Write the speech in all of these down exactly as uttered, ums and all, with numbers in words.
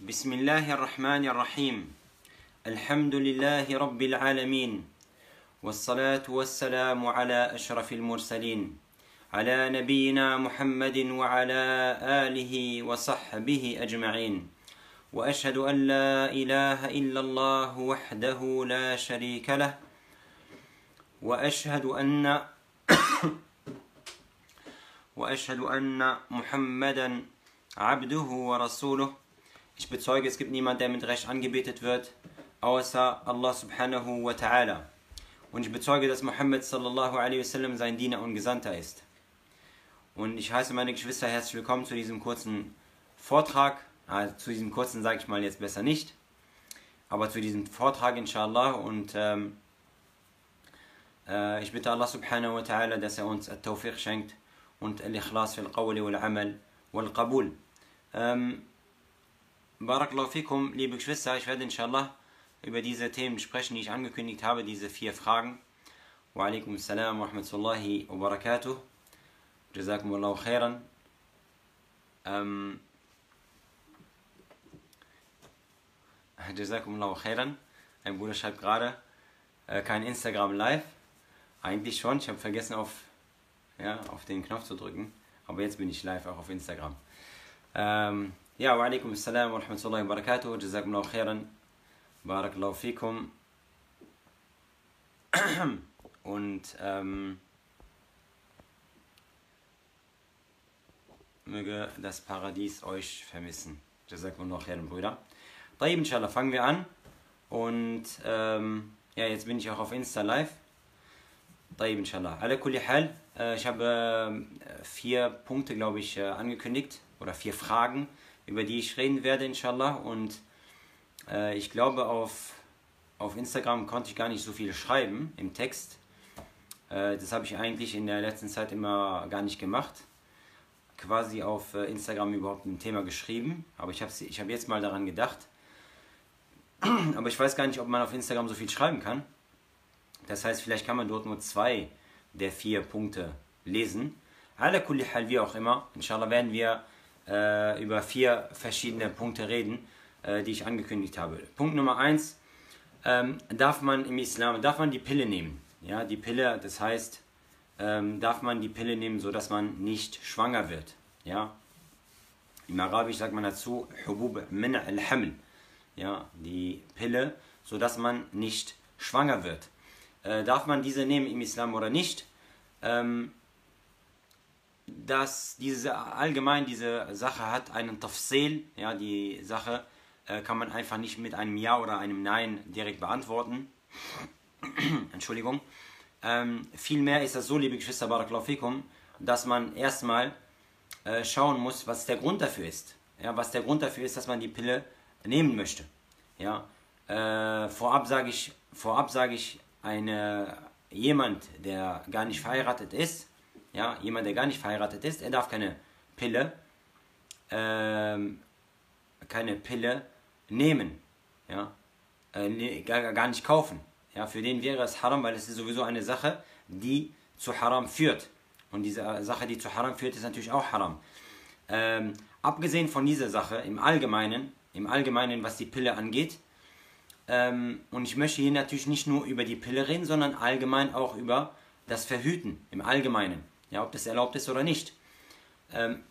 بسم الله الرحمن الرحيم الحمد لله رب العالمين والصلاة والسلام على أشرف المرسلين على نبينا محمد وعلى آله وصحبه أجمعين وأشهد أن لا إله إلا الله وحده لا شريك له وأشهد أن وأشهد أن محمدا عبده ورسوله. Ich bezeuge, es gibt niemand, der mit Recht angebetet wird, außer Allah subhanahu wa ta'ala. Und ich bezeuge, dass Muhammad sallallahu alaihi wasallam sein Diener und Gesandter ist. Und ich heiße meine Geschwister herzlich willkommen zu diesem kurzen Vortrag. Also zu diesem kurzen sage ich mal jetzt besser nicht, aber zu diesem Vortrag inshallah. Und ähm, äh, ich bitte Allah subhanahu wa ta'ala, dass er uns At-Tawfiq schenkt und Al-Ikhlas fil Qawli wal Amal wal Qabul. Ähm, Barakallahu fikum, liebe Geschwister, ich werde inshallah über diese Themen sprechen, die ich angekündigt habe, diese vier Fragen. Wa alaikum assalam wa rahmatullahi wa barakatuh. Jazakumullahu khairan. Ähm, Jazakumullahu khairan. Ein Bruder schreibt gerade, äh, kein Instagram live. Eigentlich schon, ich habe vergessen auf, ja, auf den Knopf zu drücken. Aber jetzt bin ich live auch auf Instagram. Ähm, Ja, wa alaikum assalam wa rahmatullahi wa barakatuh. Jazakumullahu khairan. Barakallahu fikum. Und ähm, möge das Paradies euch vermissen. Jazakumullahu khairan, Brüder. Taib, inshallah, fangen wir an. Und ähm, ja, jetzt bin ich auch auf Insta live. Taib, inshallah. Ala kulli hal. Äh, ich habe äh, vier Punkte, glaube ich, äh, angekündigt. Oder vier Fragen, über die ich reden werde, inshallah. Und äh, ich glaube, auf, auf Instagram konnte ich gar nicht so viel schreiben im Text. Äh, das habe ich eigentlich in der letzten Zeit immer gar nicht gemacht. Quasi auf äh, Instagram überhaupt ein Thema geschrieben. Aber ich habe ich hab jetzt mal daran gedacht. Aber ich weiß gar nicht, ob man auf Instagram so viel schreiben kann. Das heißt, vielleicht kann man dort nur zwei der vier Punkte lesen. Ala kulli hal, wie auch immer. Inshallah werden wir Äh, über vier verschiedene Punkte reden, äh, die ich angekündigt habe. Punkt Nummer eins, ähm, darf man im Islam, darf man die Pille nehmen? Ja, die Pille, das heißt, ähm, darf man die Pille nehmen, sodass man nicht schwanger wird? Ja, im Arabisch sagt man dazu, Hubub min al-Haml. Ja, die Pille, sodass man nicht schwanger wird. Äh, darf man diese nehmen im Islam oder nicht? Ähm, dass diese allgemein diese Sache hat einen Tafsil, ja, die Sache äh, kann man einfach nicht mit einem Ja oder einem Nein direkt beantworten. Entschuldigung. Ähm, vielmehr ist das so, liebe Geschwister, Barakallahu fikum, dass man erstmal äh, schauen muss, was der Grund dafür ist. Ja, was der Grund dafür ist, dass man die Pille nehmen möchte. Ja, äh, vorab sage ich, vorab sage ich, eine, jemand, der gar nicht verheiratet ist, ja, jemand, der gar nicht verheiratet ist, er darf keine Pille, ähm, keine Pille nehmen, ja, äh, gar, gar nicht kaufen. Ja, für den wäre es haram, weil es ist sowieso eine Sache, die zu haram führt. Und diese Sache, die zu haram führt, ist natürlich auch haram. Ähm, abgesehen von dieser Sache, im Allgemeinen, im Allgemeinen, was die Pille angeht, ähm, und ich möchte hier natürlich nicht nur über die Pille reden, sondern allgemein auch über das Verhüten, im Allgemeinen. Ja, ob das erlaubt ist oder nicht. Ähm.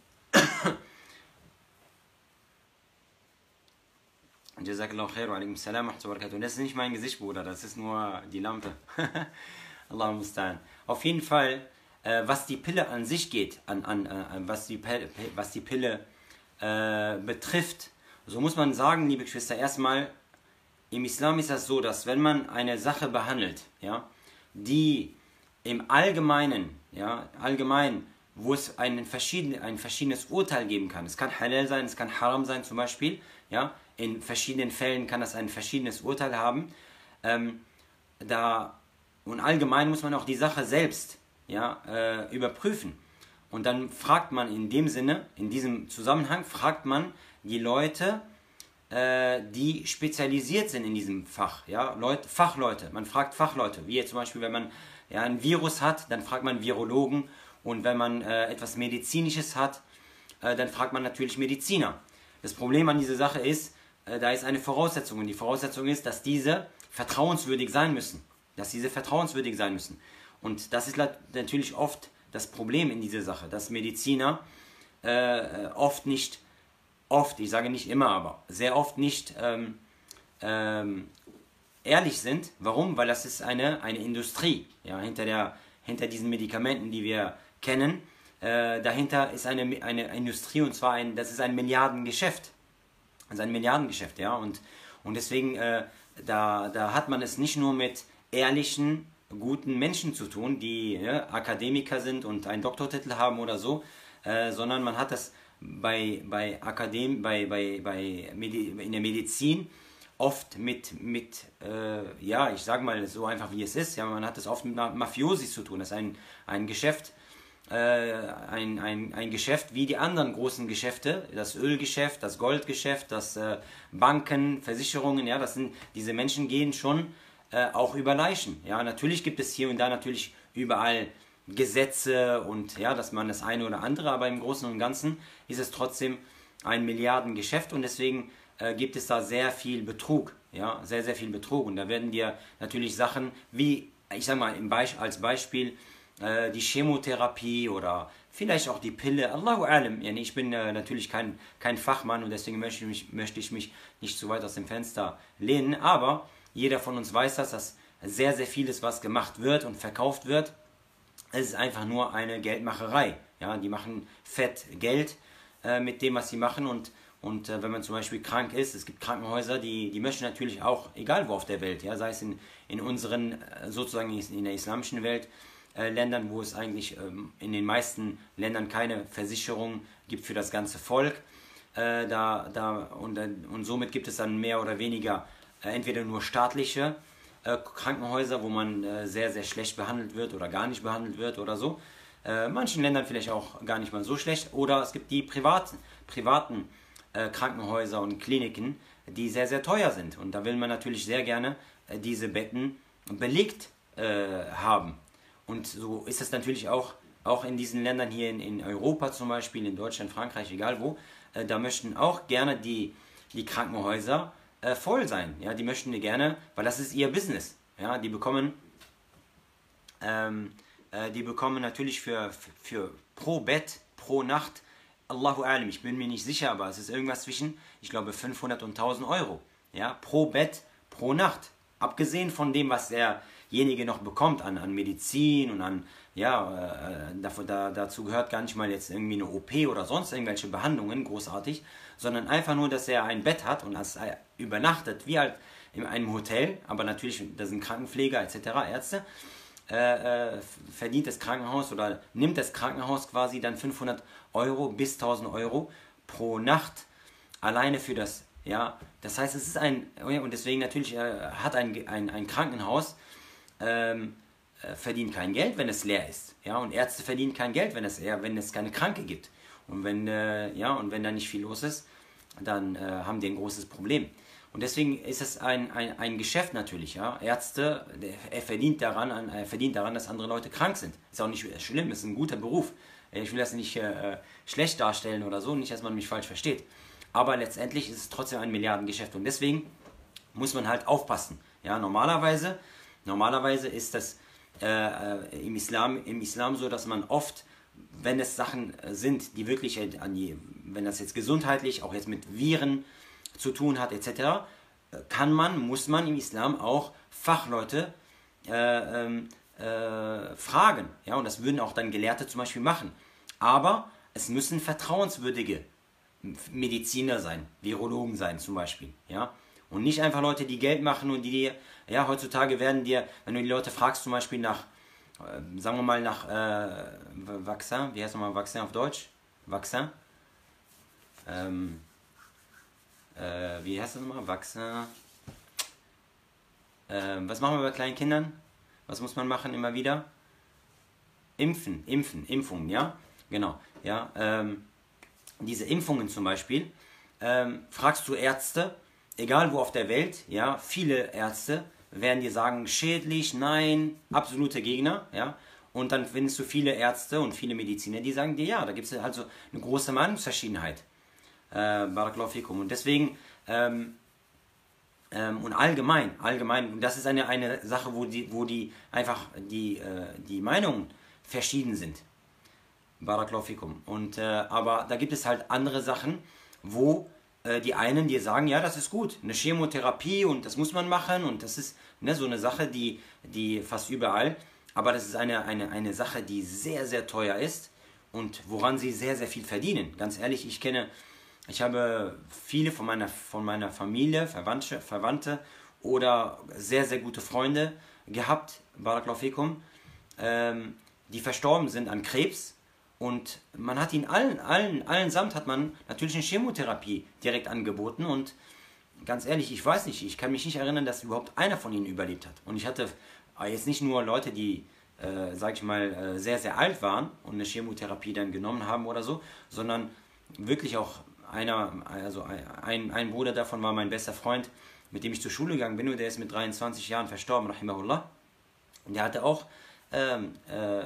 Jazakallahu khair wa alaikum salam wa barakatuh. Das ist nicht mein Gesicht, Bruder, das ist nur die Lampe. Allahu musta'an. Auf jeden Fall, äh, was die Pille an sich geht, an, an, an, was, die Pille, was die Pille äh, betrifft, so muss man sagen, liebe Geschwister, erstmal, im Islam ist das so, dass wenn man eine Sache behandelt, ja, die im Allgemeinen, ja, allgemein, wo es ein, verschieden, ein verschiedenes Urteil geben kann. Es kann halal sein, es kann haram sein zum Beispiel. Ja, in verschiedenen Fällen kann das ein verschiedenes Urteil haben. Ähm, da, und allgemein muss man auch die Sache selbst, ja, äh, überprüfen. Und dann fragt man in dem Sinne, in diesem Zusammenhang, fragt man die Leute, äh, die spezialisiert sind in diesem Fach. Ja, Leute, Fachleute, man fragt Fachleute, wie jetzt zum Beispiel, wenn man ja, ein Virus hat, dann fragt man Virologen, und wenn man äh, etwas Medizinisches hat, äh, dann fragt man natürlich Mediziner. Das Problem an dieser Sache ist, äh, da ist eine Voraussetzung. Und die Voraussetzung ist, dass diese vertrauenswürdig sein müssen. Dass diese vertrauenswürdig sein müssen. Und das ist natürlich oft das Problem in dieser Sache, dass Mediziner äh, oft nicht, oft, ich sage nicht immer, aber sehr oft nicht ähm, ähm, ehrlich sind. Warum? Weil das ist eine, eine Industrie, ja, hinter, der, hinter diesen Medikamenten, die wir kennen. Äh, dahinter ist eine, eine Industrie, und zwar ein, das ist ein Milliardengeschäft. Das ist ein Milliardengeschäft, ja, und, und deswegen, äh, da, da hat man es nicht nur mit ehrlichen, guten Menschen zu tun, die ja, Akademiker sind und einen Doktortitel haben oder so, äh, sondern man hat das bei, bei Akadem, bei, bei, bei Medi in der Medizin oft mit, mit äh, ja, ich sage mal so einfach wie es ist, ja, man hat das oft mit Mafiosis zu tun, das ist ein, ein Geschäft, äh, ein, ein, ein Geschäft wie die anderen großen Geschäfte, das Ölgeschäft, das Goldgeschäft, das äh, Banken, Versicherungen, ja, das sind, diese Menschen gehen schon äh, auch über Leichen, ja, natürlich gibt es hier und da natürlich überall Gesetze und ja, dass man das eine oder andere, aber im Großen und Ganzen ist es trotzdem ein Milliardengeschäft und deswegen äh, gibt es da sehr viel Betrug, ja, sehr, sehr viel Betrug und da werden dir natürlich Sachen wie, ich sag mal im Beisp als Beispiel, äh, die Chemotherapie oder vielleicht auch die Pille, Allahu alam, ja, ich bin äh, natürlich kein, kein Fachmann und deswegen möchte ich, mich, möchte ich mich nicht zu weit aus dem Fenster lehnen, aber jeder von uns weiß das, dass sehr, sehr vieles, was gemacht wird und verkauft wird, es ist einfach nur eine Geldmacherei. Ja, die machen fett Geld äh, mit dem, was sie machen. Und, und äh, wenn man zum Beispiel krank ist, es gibt Krankenhäuser, die, die möchten natürlich auch, egal wo auf der Welt, ja, sei es in, in unseren, äh, sozusagen in der islamischen Welt, äh, Ländern, wo es eigentlich ähm, in den meisten Ländern keine Versicherung gibt für das ganze Volk. Äh, da, da, und, und somit gibt es dann mehr oder weniger äh, entweder nur staatliche Äh, Krankenhäuser, wo man äh, sehr, sehr schlecht behandelt wird oder gar nicht behandelt wird oder so. Äh, manchen Ländern vielleicht auch gar nicht mal so schlecht. Oder es gibt die privaten, privaten äh, Krankenhäuser und Kliniken, die sehr, sehr teuer sind. Und da will man natürlich sehr gerne äh, diese Betten belegt äh, haben. Und so ist es natürlich auch, auch in diesen Ländern hier in, in Europa zum Beispiel, in Deutschland, Frankreich, egal wo. Äh, da möchten auch gerne die, die Krankenhäuser Äh, voll sein, ja, die möchten gerne, weil das ist ihr Business, ja, die bekommen, ähm, äh, die bekommen natürlich für, für, für pro Bett, pro Nacht, Allahu alim, ich bin mir nicht sicher, aber es ist irgendwas zwischen, ich glaube, fünfhundert und tausend Euro, ja, pro Bett, pro Nacht, abgesehen von dem, was derjenige noch bekommt an, an Medizin und an, ja, äh, davon, da, dazu gehört gar nicht mal jetzt irgendwie eine O P oder sonst irgendwelche Behandlungen, großartig, sondern einfach nur, dass er ein Bett hat und als er übernachtet, wie halt in einem Hotel, aber natürlich, da sind Krankenpfleger et cetera, Ärzte, äh, äh, verdient das Krankenhaus oder nimmt das Krankenhaus quasi dann fünfhundert Euro bis tausend Euro pro Nacht alleine für das, ja, das heißt, es ist ein, und deswegen natürlich äh, hat ein, ein, ein Krankenhaus, ähm, äh, verdient kein Geld, wenn es leer ist, ja, und Ärzte verdienen kein Geld, wenn es, eher, wenn es keine Kranke gibt. Und wenn, äh, ja, und wenn da nicht viel los ist, dann äh, haben die ein großes Problem. Und deswegen ist es ein, ein, ein Geschäft natürlich. Ja? Ärzte, der, er, verdient daran, er verdient daran, dass andere Leute krank sind. Ist auch nicht schlimm, ist ein guter Beruf. Ich will das nicht äh, schlecht darstellen oder so, nicht, dass man mich falsch versteht. Aber letztendlich ist es trotzdem ein Milliardengeschäft. Und deswegen muss man halt aufpassen. Ja? Normalerweise, normalerweise ist das äh, im, Islam, im Islam so, dass man oft, wenn es Sachen sind, die wirklich an die, wenn das jetzt gesundheitlich, auch jetzt mit Viren zu tun hat, et cetera, kann man, muss man im Islam auch Fachleute äh, äh, fragen. Ja, und das würden auch dann Gelehrte zum Beispiel machen. Aber es müssen vertrauenswürdige Mediziner sein, Virologen sein zum Beispiel. Ja, und nicht einfach Leute, die Geld machen und die, ja, heutzutage werden dir, wenn du die Leute fragst zum Beispiel nach, sagen wir mal nach äh, Vaccin, wie heißt nochmal Vaccin auf Deutsch? Vaccin? Ähm, äh, wie heißt das nochmal? Vaccin. Äh, was machen wir bei kleinen Kindern? Was muss man machen immer wieder? Impfen, impfen, Impfungen, ja? Genau, ja. Ähm, diese Impfungen zum Beispiel, ähm, fragst du Ärzte, egal wo auf der Welt, ja, viele Ärzte, werden dir sagen, schädlich, nein, absolute Gegner, ja, und dann findest du viele Ärzte und viele Mediziner, die sagen dir, ja, da gibt es also eine große Meinungsverschiedenheit. Äh, Barakallahu fikum. Und deswegen, ähm, ähm, und allgemein, allgemein, und das ist eine, eine Sache, wo die, wo die einfach die, äh, die Meinungen verschieden sind. Barakallahu fikum. Und, äh, aber da gibt es halt andere Sachen, wo äh, die einen dir sagen, ja, das ist gut, eine Chemotherapie und das muss man machen und das ist ne, so eine Sache, die, die fast überall, aber das ist eine, eine, eine Sache, die sehr, sehr teuer ist und woran sie sehr, sehr viel verdienen. Ganz ehrlich, ich kenne, ich habe viele von meiner, von meiner Familie, Verwandte, Verwandte oder sehr, sehr gute Freunde gehabt, Barakallahu fikum, ähm, die verstorben sind an Krebs. Und man hat ihnen allen, allen, allen samt hat man natürlich eine Chemotherapie direkt angeboten. Und ganz ehrlich, ich weiß nicht, ich kann mich nicht erinnern, dass überhaupt einer von ihnen überlebt hat. Und ich hatte jetzt nicht nur Leute, die, äh, sag ich mal, äh, sehr, sehr alt waren und eine Chemotherapie dann genommen haben oder so, sondern wirklich auch einer, also ein, ein Bruder davon war mein bester Freund, mit dem ich zur Schule gegangen bin und der ist mit dreiundzwanzig Jahren verstorben, rahimahullah. Und der hatte auch ähm, äh,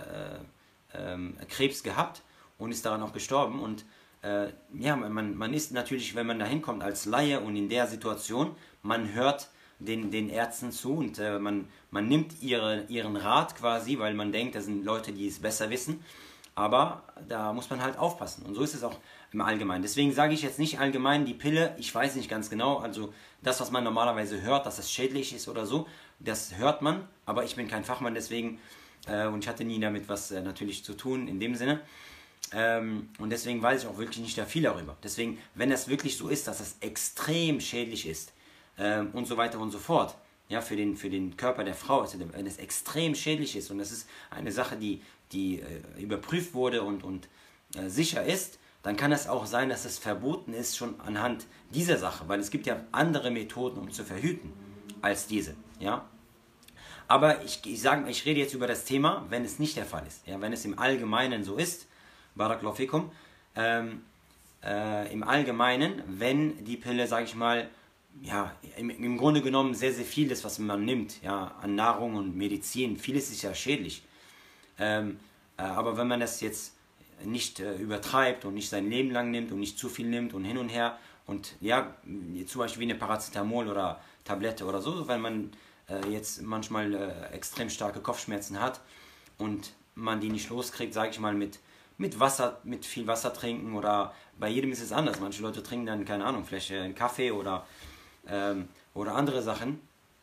ähm, Krebs gehabt und ist daran auch gestorben. Und äh, ja, man, man ist natürlich, wenn man da hinkommt als Laie und in der Situation, man hört den, den Ärzten zu und äh, man, man nimmt ihre, ihren Rat quasi, weil man denkt, das sind Leute, die es besser wissen. Aber da muss man halt aufpassen. Und so ist es auch im Allgemeinen. Deswegen sage ich jetzt nicht allgemein die Pille, ich weiß nicht ganz genau, also das, was man normalerweise hört, dass das schädlich ist oder so, das hört man, aber ich bin kein Fachmann, deswegen, äh, und ich hatte nie damit was äh, natürlich zu tun in dem Sinne. Ähm, und deswegen weiß ich auch wirklich nicht da viel darüber. Deswegen, wenn es wirklich so ist, dass das extrem schädlich ist ähm, und so weiter und so fort, ja, für den, für den Körper der Frau, also wenn es extrem schädlich ist und das ist eine Sache, die, die äh, überprüft wurde und, und äh, sicher ist, dann kann es auch sein, dass es verboten ist schon anhand dieser Sache, weil es gibt ja andere Methoden, um zu verhüten, als diese, ja. Aber ich, ich, sage, ich rede jetzt über das Thema, wenn es nicht der Fall ist, ja, wenn es im Allgemeinen so ist, Barakallahu fikum, ähm, äh, im Allgemeinen, wenn die Pille, sage ich mal, ja, im, im Grunde genommen sehr, sehr vieles, was man nimmt, ja, an Nahrung und Medizin, vieles ist ja schädlich. Ähm, äh, aber wenn man das jetzt nicht äh, übertreibt und nicht sein Leben lang nimmt und nicht zu viel nimmt und hin und her und ja, zum Beispiel wie eine Paracetamol oder Tablette oder so, weil man äh, jetzt manchmal äh, extrem starke Kopfschmerzen hat und man die nicht loskriegt, sage ich mal, mit, mit Wasser, mit viel Wasser trinken oder bei jedem ist es anders. Manche Leute trinken dann, keine Ahnung, vielleicht äh, einen Kaffee oder, ähm, oder andere Sachen.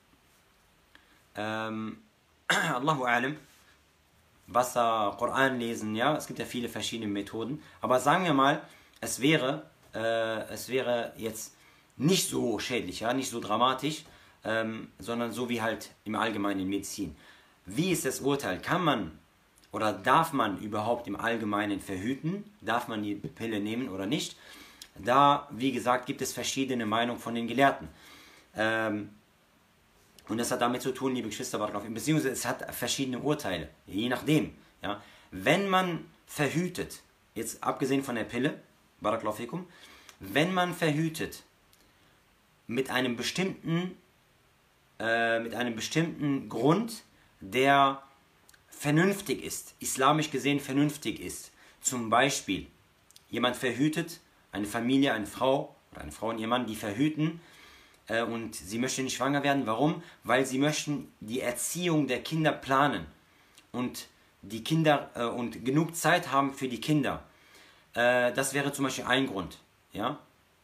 Ähm, Allahu a'lam. Wasser, Koran lesen, ja, es gibt ja viele verschiedene Methoden, aber sagen wir mal, es wäre, äh, es wäre jetzt nicht so schädlich, ja, nicht so dramatisch, ähm, sondern so wie halt im Allgemeinen in Medizin. Wie ist das Urteil? Kann man oder darf man überhaupt im Allgemeinen verhüten? Darf man die Pille nehmen oder nicht? Da, wie gesagt, gibt es verschiedene Meinungen von den Gelehrten. Ähm, Und das hat damit zu tun, liebe Geschwister, beziehungsweise es hat verschiedene Urteile, je nachdem. Ja. Wenn man verhütet, jetzt abgesehen von der Pille, Barakallahu fikum, wenn man verhütet mit einem bestimmten, äh, mit einem bestimmten Grund, der vernünftig ist, islamisch gesehen vernünftig ist, zum Beispiel jemand verhütet, eine Familie, eine Frau oder eine Frau und ihr Mann, die verhüten, und sie möchten nicht schwanger werden. Warum? Weil sie möchten die Erziehung der Kinder planen und die Kinder äh, und genug Zeit haben für die Kinder. Äh, das wäre zum Beispiel ein Grund. Ja?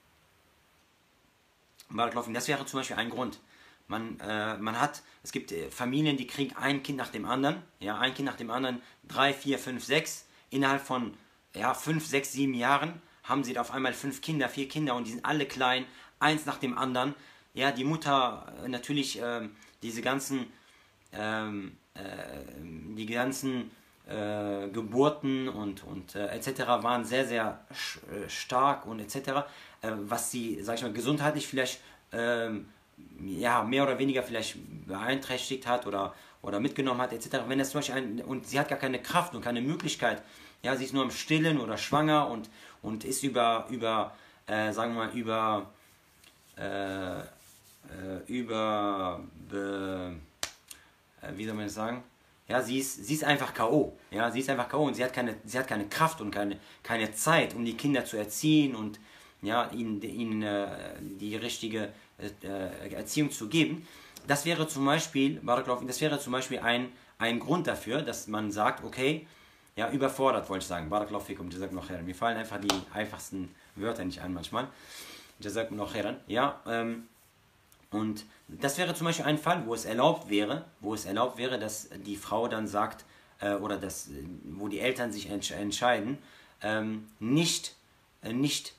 Das wäre zum Beispiel ein Grund. Man, äh, man hat, es gibt Familien, die kriegen ein Kind nach dem anderen, ja, ein Kind nach dem anderen, drei, vier, fünf, sechs. Innerhalb von ja, fünf, sechs, sieben Jahren haben sie da auf einmal fünf Kinder, vier Kinder und die sind alle klein, eins nach dem anderen. Ja, die Mutter äh, natürlich ähm, diese ganzen, ähm, äh, die ganzen äh, Geburten und, und äh, et cetera waren sehr, sehr äh, stark und et cetera. Äh, was sie, sag ich mal, gesundheitlich vielleicht ähm, ja, mehr oder weniger vielleicht beeinträchtigt hat oder, oder mitgenommen hat et cetera. Wenn das zum Beispiel ein, und sie hat gar keine Kraft und keine Möglichkeit, ja, sie ist nur im Stillen oder schwanger und, und ist über, über äh, sagen wir mal, über äh, über, äh, wie soll man das sagen? Ja, sie ist, sie ist einfach K O. Ja, sie ist einfach K O und sie hat keine, sie hat keine Kraft und keine, keine Zeit, um die Kinder zu erziehen und, ja, ihnen, ihnen äh, die richtige äh, Erziehung zu geben. Das wäre zum Beispiel, das wäre zum Beispiel ein, ein Grund dafür, dass man sagt, okay, ja, überfordert wollte ich sagen, Barakallahu fikum, jazakum khairan. Mir fallen einfach die einfachsten Wörter nicht ein manchmal. Jazakum khairan. Ja, ähm, und das wäre zum Beispiel ein Fall, wo es erlaubt wäre, wo es erlaubt wäre, dass die Frau dann sagt, äh, oder das, wo die Eltern sich entsch entscheiden, ähm, nicht, äh, nicht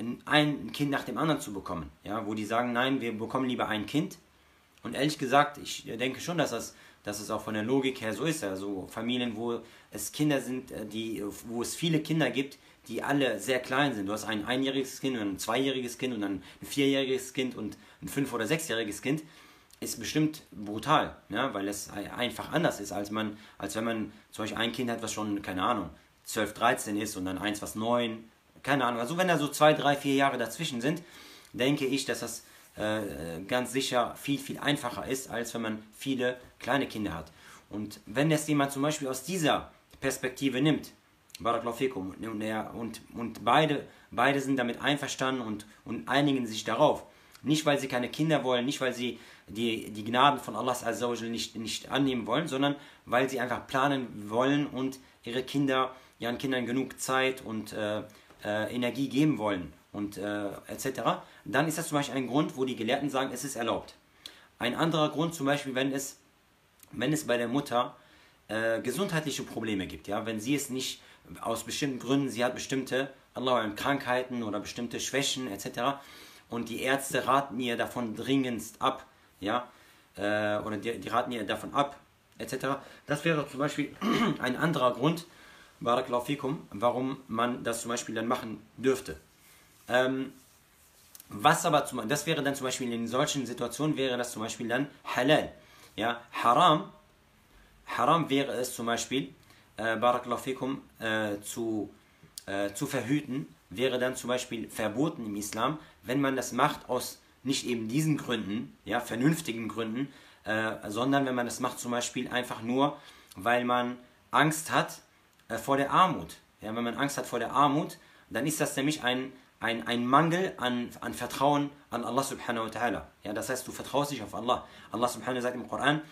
ein Kind nach dem anderen zu bekommen. Ja, wo die sagen, nein, wir bekommen lieber ein Kind. Und ehrlich gesagt, ich denke schon, dass das, dass es auch von der Logik her so ist. Also Familien, wo es Kinder sind, die, wo es viele Kinder gibt, die alle sehr klein sind. Du hast ein einjähriges Kind und ein zweijähriges Kind und ein vierjähriges Kind und ein fünf- oder sechsjähriges Kind, ist bestimmt brutal, ja, weil es einfach anders ist, als, man, als wenn man zum Beispiel ein Kind hat, was schon, keine Ahnung, zwölf, dreizehn ist und dann eins, was neun, keine Ahnung. Also wenn da so zwei, drei, vier Jahre dazwischen sind, denke ich, dass das äh, ganz sicher viel, viel einfacher ist, als wenn man viele kleine Kinder hat. Und wenn das jemand zum Beispiel aus dieser Perspektive nimmt, Barakallahu fikum, und, und, und beide, beide sind damit einverstanden und, und einigen sich darauf, nicht weil sie keine Kinder wollen, nicht weil sie die, die Gnaden von Allah Azza wa Jalla nicht, nicht annehmen wollen, sondern weil sie einfach planen wollen und ihre Kinder, ihren Kindern genug Zeit und äh, äh, Energie geben wollen und äh, et cetera, dann ist das zum Beispiel ein Grund, wo die Gelehrten sagen, es ist erlaubt. Ein anderer Grund zum Beispiel, wenn es, wenn es bei der Mutter äh, gesundheitliche Probleme gibt, ja, wenn sie es nicht aus bestimmten Gründen, sie hat bestimmte Allah, Krankheiten oder bestimmte Schwächen et cetera und die Ärzte raten ihr davon dringendst ab, ja, äh, oder die, die raten ihr davon ab et cetera. Das wäre zum Beispiel ein anderer Grund, Barakallahu fikum, warum man das zum Beispiel dann machen dürfte. Ähm, was aber zum, das wäre dann zum Beispiel in solchen Situationen wäre das zum Beispiel dann halal. Ja, haram, haram wäre es zum Beispiel, äh, Barakallahu fikum, äh, zu, äh, zu verhüten, wäre dann zum Beispiel verboten im Islam, wenn man das macht aus nicht eben diesen Gründen, ja, vernünftigen Gründen, äh, sondern wenn man das macht zum Beispiel einfach nur, weil man Angst hat, vor der Armut. Ja, wenn man Angst hat vor der Armut, dann ist das nämlich ein, ein, ein Mangel an, an Vertrauen an Allah subhanahu wa ta'ala. Ja, das heißt, du vertraust dich auf Allah. Allah subhanahu wa ta'ala sagt im Koran,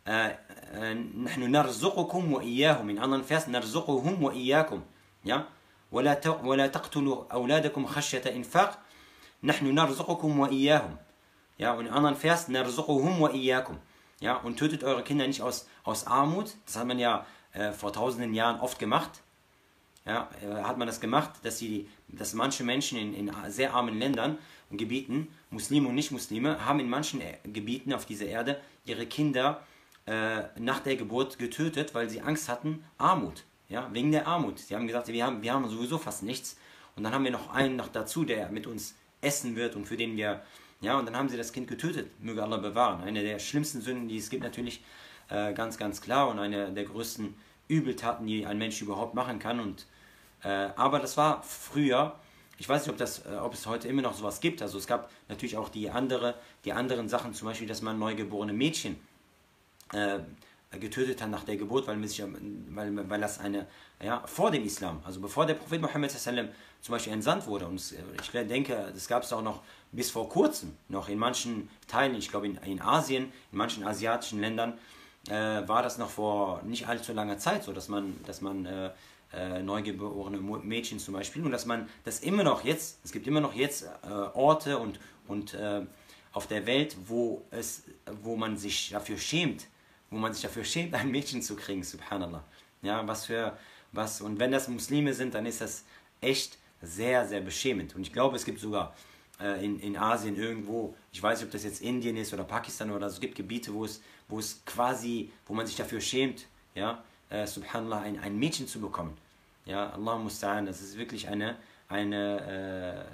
نحن نرزقكم وإياهم. In anderen Versen, نرزقهم وإياكم. Ja, ولا ولا تقتلوا أولادكم خشية إنفاق. نحن نرزقكم وإياهم. Ja, und in anderen Versen, نرزقهم وإياكم. Ja, und tötet eure Kinder nicht aus, aus Armut. Das hat man ja vor tausenden Jahren oft gemacht. Ja, hat man das gemacht, dass, sie, dass manche Menschen in, in sehr armen Ländern und Gebieten, Muslime und Nicht-Muslime, haben in manchen Gebieten auf dieser Erde ihre Kinder äh, nach der Geburt getötet, weil sie Angst hatten, Armut. Ja, wegen der Armut. Sie haben gesagt, wir haben, wir haben sowieso fast nichts. Und dann haben wir noch einen noch dazu, der mit uns essen wird und für den wir... Ja, und dann haben sie das Kind getötet. Möge Allah bewahren. Eine der schlimmsten Sünden, die es gibt natürlich, Äh, ganz, ganz klar und eine der größten Übeltaten, die ein Mensch überhaupt machen kann. Und, äh, aber das war früher, ich weiß nicht, ob, das, äh, ob es heute immer noch sowas gibt. Also es gab natürlich auch die, andere, die anderen Sachen, zum Beispiel, dass man neugeborene Mädchen äh, getötet hat nach der Geburt, weil, sich, weil, weil das eine, ja, vor dem Islam, also bevor der Prophet Muhammad sallam zum Beispiel entsandt wurde. Und ich denke, das gab es auch noch bis vor kurzem, noch in manchen Teilen, ich glaube in, in Asien, in manchen asiatischen Ländern, Äh, war das noch vor nicht allzu langer Zeit so, dass man, dass man äh, äh, neugeborene Mädchen zum Beispiel, und dass man das immer noch jetzt, es gibt immer noch jetzt äh, Orte und, und äh, auf der Welt, wo, es, wo man sich dafür schämt, wo man sich dafür schämt, ein Mädchen zu kriegen, subhanallah. Ja, was für, was, und wenn das Muslime sind, dann ist das echt sehr, sehr beschämend. Und ich glaube, es gibt sogar äh, in, in Asien irgendwo, ich weiß nicht, ob das jetzt Indien ist oder Pakistan oder so, es gibt Gebiete, wo es wo es quasi, wo man sich dafür schämt, ja, äh, subhanallah, ein, ein Mädchen zu bekommen. Ja, Allah musta'an, das ist wirklich eine, eine,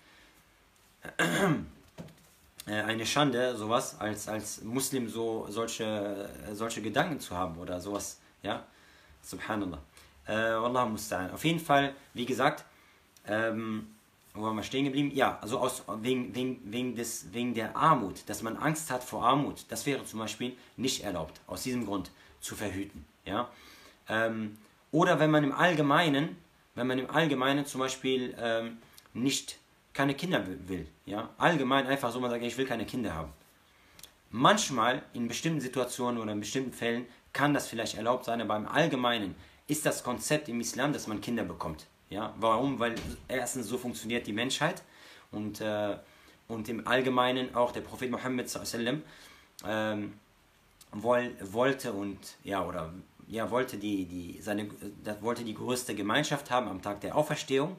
äh, eine Schande, sowas, als, als Muslim so solche, solche Gedanken zu haben oder sowas, ja, subhanallah. Äh, Allah musta'an. Auf jeden Fall, wie gesagt, ähm, wo waren wir stehen geblieben? Ja, also aus, wegen, wegen, wegen, des, wegen der Armut, dass man Angst hat vor Armut, das wäre zum Beispiel nicht erlaubt, aus diesem Grund zu verhüten. Ja? Ähm, oder wenn man im Allgemeinen, wenn man im Allgemeinen zum Beispiel ähm, nicht keine Kinder will. Ja? Allgemein einfach so, man sagt, ich will keine Kinder haben. Manchmal, in bestimmten Situationen oder in bestimmten Fällen, kann das vielleicht erlaubt sein, aber im Allgemeinen ist das Konzept im Islam, dass man Kinder bekommt. Ja? Warum? Weil erstens so funktioniert die Menschheit und, äh, und im Allgemeinen auch der Prophet Muhammad sallallahu alaihi wasallam ähm, wollte und ja oder ja wollte die die seine wollte die größte Gemeinschaft haben am Tag der Auferstehung.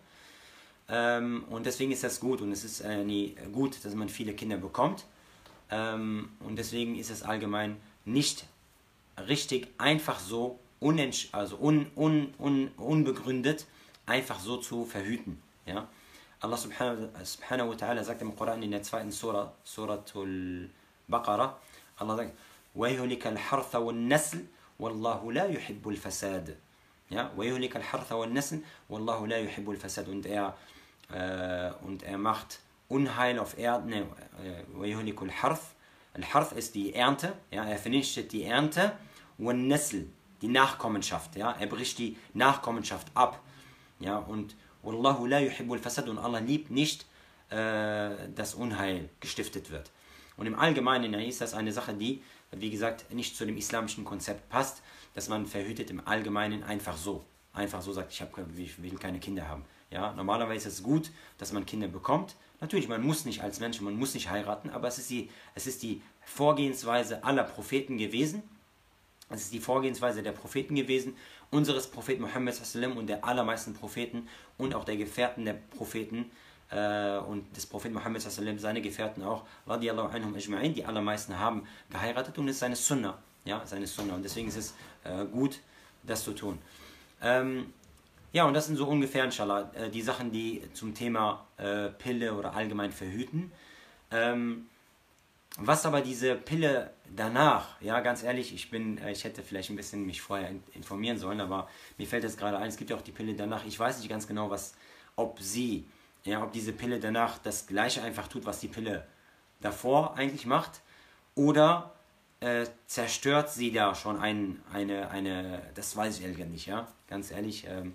Ähm, und deswegen ist das gut und es ist äh, nie gut, dass man viele Kinder bekommt. Ähm, und deswegen ist es allgemein nicht richtig, einfach so unentsch also un, un, un, unbegründet einfach so zu verhüten. Ja? Allah subhanahu, subhanahu wa ta'ala sagt im Koran in der zweiten Surah, Suratul Baqarah, Allah sagt, وَيُهْلِكَ الْحَرْثَ وَالنَّسْلِ وَاللَّهُ لَا يُحِبُّ الْفَسَادِ. Ja, وَيُهْلِكَ الْحَرْثَ وَالنَّسْلِ وَاللَّهُ لَا يُحِبُّ الْفَسَادِ. Und er, äh, und er macht Unheil auf Erden. Ne, وَيُهْلِكُ الْحَرْث. Al-Harth ist die Ernte, ja, er vernichtet die Ernte. وَالنَّسْلِ, die Nachkommenschaft, ja, er bricht die Nachkommenschaft ab. Ja, und Wallahu la yuhibbul fasad, und Allah liebt nicht, äh, dass Unheil gestiftet wird. Und im Allgemeinen ist das eine Sache, die, wie gesagt, nicht zu dem islamischen Konzept passt, dass man verhütet im Allgemeinen einfach so. Einfach so sagt, ich, hab, ich will keine Kinder haben. Ja, normalerweise ist es gut, dass man Kinder bekommt. Natürlich, man muss nicht als Mensch, man muss nicht heiraten, aber es ist die, es ist die Vorgehensweise aller Propheten gewesen. Es ist die Vorgehensweise der Propheten gewesen, unseres Propheten Muhammad sallallahu alaihi wasallam und der allermeisten Propheten und auch der Gefährten der Propheten äh, und des Propheten Muhammad sallallahu alaihi wasallam, seine Gefährten auch, radiyallahu anhum ajma'in, die allermeisten haben geheiratet, und es ist eine Sunna, ja, seine Sunna, und deswegen ist es äh, gut, das zu tun. Ähm, ja, und das sind so ungefähr, inshallah, äh, die Sachen, die zum Thema äh, Pille oder allgemein verhüten. Ähm, Was aber diese Pille danach, ja, ganz ehrlich, ich bin, ich hätte vielleicht ein bisschen mich vorher informieren sollen, aber mir fällt jetzt gerade ein, es gibt ja auch die Pille danach. Ich weiß nicht ganz genau, was, ob sie, ja, ob diese Pille danach das Gleiche einfach tut, was die Pille davor eigentlich macht, oder äh, zerstört sie da schon ein, eine, eine, das weiß ich ehrlich nicht, ja, ganz ehrlich, ähm,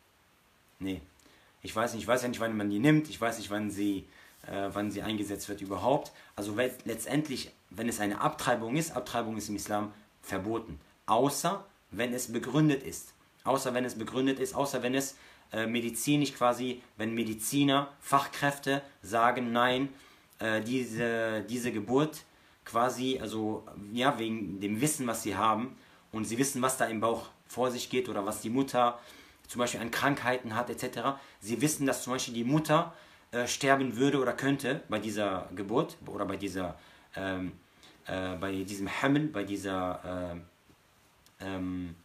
nee, ich weiß nicht, ich weiß ja nicht, wann man die nimmt, ich weiß nicht, wann sie Äh, wann sie eingesetzt wird überhaupt. Also wenn, letztendlich, wenn es eine Abtreibung ist, Abtreibung ist im Islam verboten. Außer wenn es begründet ist. Außer wenn es begründet ist, außer wenn es äh, medizinisch quasi, wenn Mediziner, Fachkräfte sagen, nein, äh, diese, diese Geburt quasi, also ja, wegen dem Wissen, was sie haben, und sie wissen, was da im Bauch vor sich geht oder was die Mutter zum Beispiel an Krankheiten hat et cetera. Sie wissen, dass zum Beispiel die Mutter sterben würde oder könnte bei dieser Geburt oder bei dieser ähm, äh, bei diesem Haml, bei dieser äh, ähm,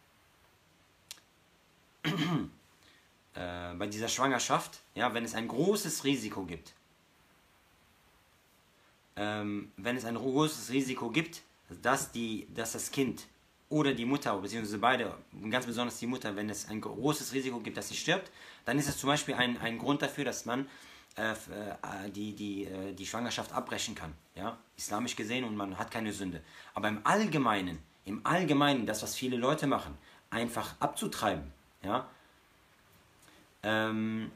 äh, bei dieser Schwangerschaft, ja, wenn es ein großes Risiko gibt, ähm, wenn es ein großes Risiko gibt, dass die, dass das Kind oder die Mutter, beziehungsweise beide, ganz besonders die Mutter, wenn es ein großes Risiko gibt, dass sie stirbt, dann ist es zum Beispiel ein, ein Grund dafür, dass man äh, die, die, äh, die Schwangerschaft abbrechen kann, ja, islamisch gesehen, und man hat keine Sünde. Aber im Allgemeinen, im Allgemeinen, das, was viele Leute machen, einfach abzutreiben, ja, ähm,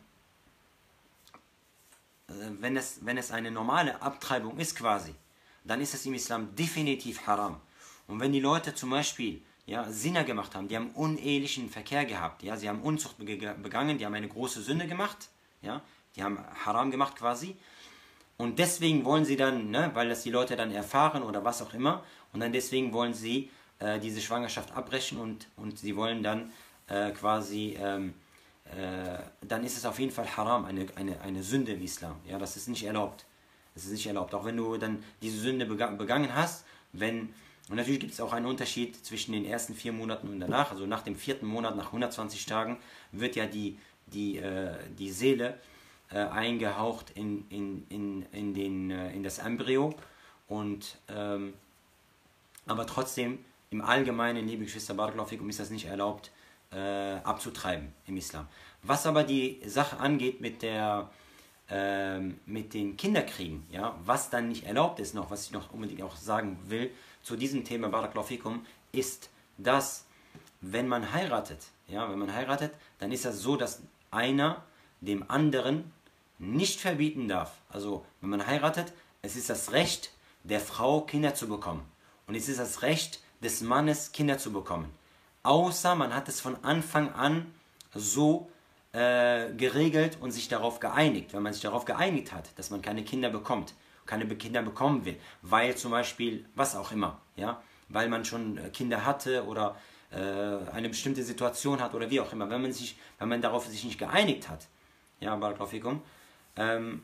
wenn es, wenn es eine normale Abtreibung ist quasi, dann ist es im Islam definitiv haram. Und wenn die Leute zum Beispiel, ja, Zina gemacht haben, die haben unehelichen Verkehr gehabt, ja, sie haben Unzucht begangen, die haben eine große Sünde gemacht, ja, die haben Haram gemacht quasi, und deswegen wollen sie dann, ne, weil das die Leute dann erfahren oder was auch immer, und dann deswegen wollen sie äh, diese Schwangerschaft abbrechen, und, und sie wollen dann äh, quasi, ähm, äh, dann ist es auf jeden Fall Haram, eine, eine, eine Sünde im Islam, ja, das ist nicht erlaubt, das ist nicht erlaubt, auch wenn du dann diese Sünde begangen hast, wenn. Und natürlich gibt es auch einen Unterschied zwischen den ersten vier Monaten und danach. Also nach dem vierten Monat, nach hundertzwanzig Tagen, wird ja die, die, äh, die Seele äh, eingehaucht in, in, in, in, den, äh, in das Embryo. Und, ähm, aber trotzdem, im Allgemeinen, liebe Geschwister, Barakallahu fikum, ist das nicht erlaubt, äh, abzutreiben im Islam. Was aber die Sache angeht mit der... Ähm, mit den Kinderkriegen, ja, was dann nicht erlaubt ist noch, was ich noch unbedingt auch sagen will zu diesem Thema, Barakallahu fikum, ist, dass wenn man heiratet, ja, wenn man heiratet, dann ist das so, dass einer dem anderen nicht verbieten darf, also wenn man heiratet, es ist das Recht der Frau, Kinder zu bekommen. Und es ist das Recht des Mannes, Kinder zu bekommen. Außer man hat es von Anfang an so äh, geregelt und sich darauf geeinigt. Wenn man sich darauf geeinigt hat, dass man keine Kinder bekommt, keine Kinder bekommen will, weil zum Beispiel, was auch immer, ja, weil man schon Kinder hatte oder äh, eine bestimmte Situation hat oder wie auch immer, wenn man sich, wenn man darauf sich nicht geeinigt hat, ja, Barakallahu ähm,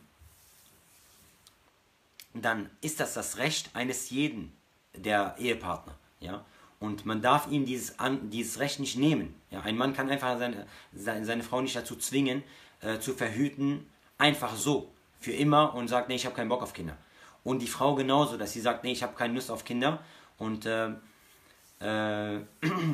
dann ist das das Recht eines jeden der Ehepartner, ja, und man darf ihm dieses, an, dieses Recht nicht nehmen, ja, ein Mann kann einfach seine, seine, seine Frau nicht dazu zwingen, äh, zu verhüten, einfach so, für immer und sagt, nee, ich habe keinen Bock auf Kinder. Und die Frau genauso, dass sie sagt, nee, ich habe keine Lust auf Kinder und äh, äh,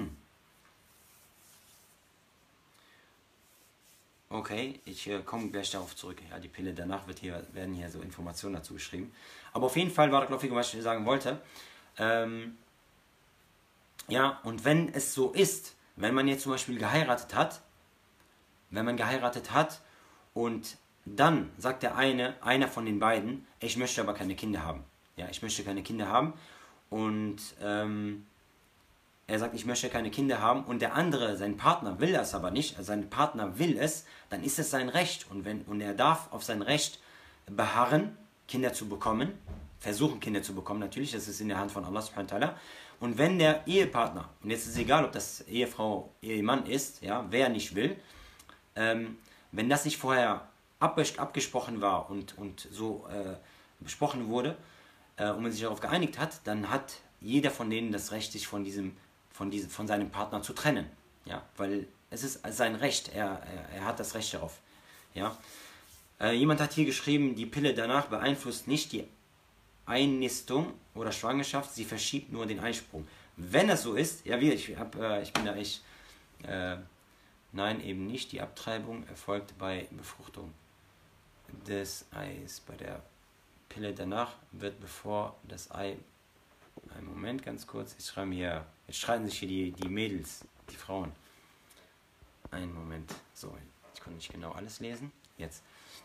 okay, ich äh, komme gleich darauf zurück. Ja, die Pille, danach wird hier, werden hier so Informationen dazu geschrieben. Aber auf jeden Fall war das, glaube ich, was ich sagen wollte. Ähm, ja, und wenn es so ist, wenn man jetzt zum Beispiel geheiratet hat, wenn man geheiratet hat und dann sagt der eine, einer von den beiden, ich möchte aber keine Kinder haben. Ja, ich möchte keine Kinder haben. Und ähm, er sagt, ich möchte keine Kinder haben und der andere, sein Partner, will das aber nicht, also sein Partner will es, dann ist es sein Recht. Und, wenn, und er darf auf sein Recht beharren, Kinder zu bekommen, versuchen Kinder zu bekommen, natürlich, das ist in der Hand von Allah subhanahu wa ta'ala. Und wenn der Ehepartner, und jetzt ist es egal, ob das Ehefrau, Ehemann ist, ja, wer nicht will, ähm, wenn das nicht vorher abgesprochen war und, und so äh, besprochen wurde äh, und man sich darauf geeinigt hat, dann hat jeder von denen das Recht, sich von diesem, von diesem, von seinem Partner zu trennen. Ja, weil es ist sein Recht, er, er, er hat das Recht darauf. Ja. Äh, jemand hat hier geschrieben, die Pille danach beeinflusst nicht die Einnistung oder Schwangerschaft, sie verschiebt nur den Einsprung. Wenn es so ist, ja, wie, ich, hab, äh, ich bin da echt, äh, nein, eben nicht, die Abtreibung erfolgt bei Befruchtung des Eis. Bei der Pille danach wird, bevor das Ei, einen Moment ganz kurz, ich schreibe hier, jetzt streiten sich hier die, die Mädels, die Frauen. Einen Moment, so, ich konnte nicht genau alles lesen, jetzt.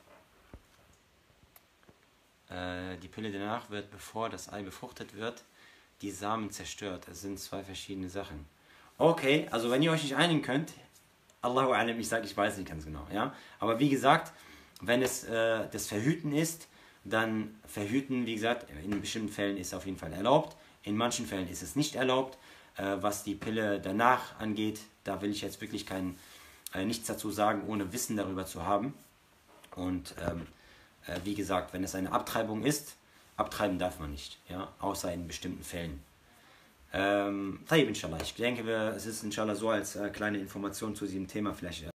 Äh, die Pille danach wird, bevor das Ei befruchtet wird, die Samen zerstört. Das sind zwei verschiedene Sachen. Okay, also wenn ihr euch nicht einigen könnt, Allahu alam, ich sage, ich weiß nicht ganz genau, ja. Aber wie gesagt, wenn es äh, das Verhüten ist, dann Verhüten, wie gesagt, in bestimmten Fällen ist es auf jeden Fall erlaubt. In manchen Fällen ist es nicht erlaubt. Äh, was die Pille danach angeht, da will ich jetzt wirklich kein, äh, nichts dazu sagen, ohne Wissen darüber zu haben. Und ähm, äh, wie gesagt, wenn es eine Abtreibung ist, abtreiben darf man nicht, ja, außer in bestimmten Fällen. Ähm, inshallah. Ich denke, es ist inshallah so als äh, kleine Information zu diesem Thema vielleicht